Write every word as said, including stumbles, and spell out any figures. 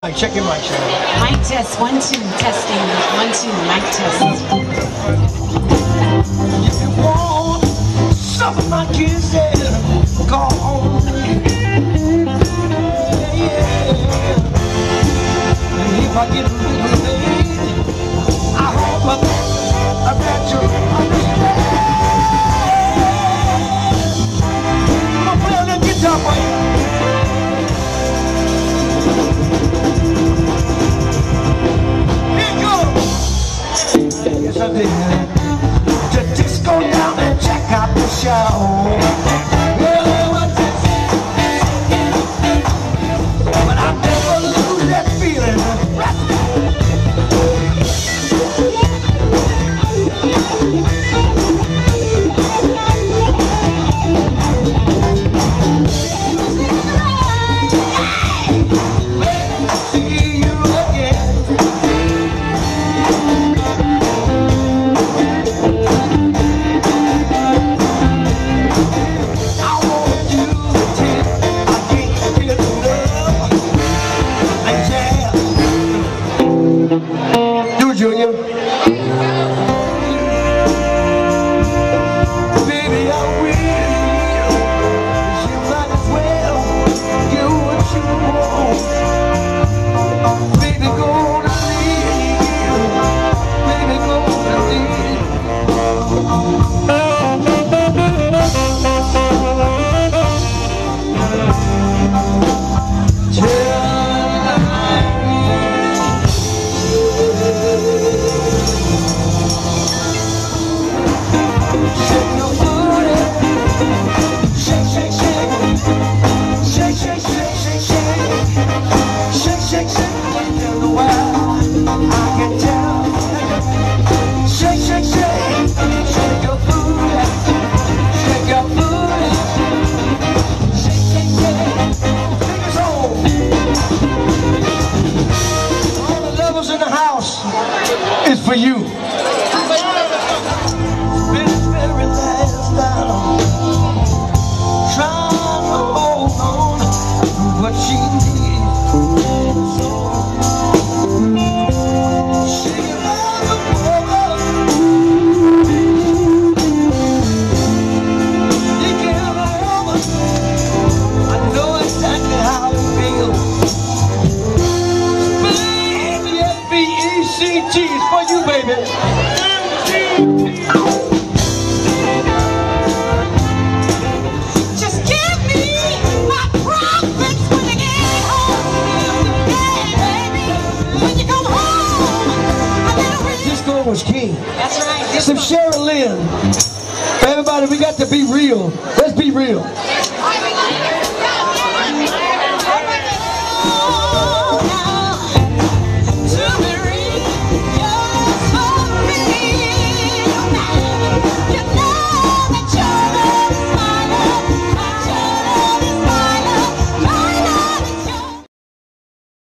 Mic, check your mic, check. Mic test, one, two, testing, one, two, mic test. If you want some of my kisses, call on me. Yeah, yeah. And if I get a little late, I hope I that you understand. I'm gonna play a little guitar for you. Yes, I did. To just go down and check out the show. Well, what's it? But I never lose that feeling. See you again. Do it, Junior. Baby, I will. You might as well do what you want. Baby, gonna leave you. Baby, gonna leave is for you. This very last battle, trying to hold on to what she needs. She loves a woman. You give a woman. I know exactly how it feels. B E C T is for you, baby. Just give me my profits when I get home. Yeah, baby. When you come home, I better read. This girl was king. That's right. Some Cheryl Lynn. Everybody, we got to be real. Let's be real.